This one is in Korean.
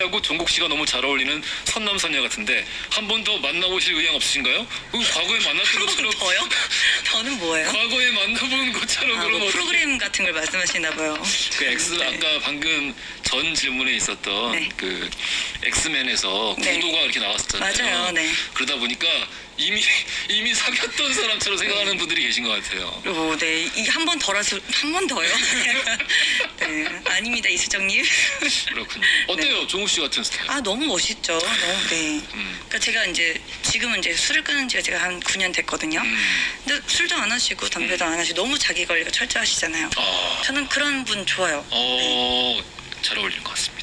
하고 종국 씨가 너무 잘 어울리는 선남선녀 같은데 한 번 더 만나보실 의향 없으신가요? 과거에 만났던 것처럼 더요? 더는 뭐예요? 과거에 만나본 것처럼 그러면 뭐 프로그램 같은 걸 말씀하시나 봐요. 그 X 네. 아까 방금 전 질문에 있었던 네. 그 엑스맨에서 네. 구도가 이렇게 나왔었잖아요. 맞아요, 네. 그러다 보니까 이미 사귀었던 사람처럼 생각하는 분들이 계신 것 같아요. 그리고 네, 한 번 더라서 한 번 더요? 네, 아닙니다 이수정님. 그렇군요. 어때요, 종국 씨 같은 스타일? 아 너무 멋있죠. 너무 네. 그러니까 제가 이제 지금은 이제 술을 끊은 지가 제가 한 9년 됐거든요. 근데 술도 안 하시고 담배도 안 하시고 너무 자기 관리가 철저하시잖아요. 아, 저는 그런 분 좋아요. 잘 어울리는 것 같습니다.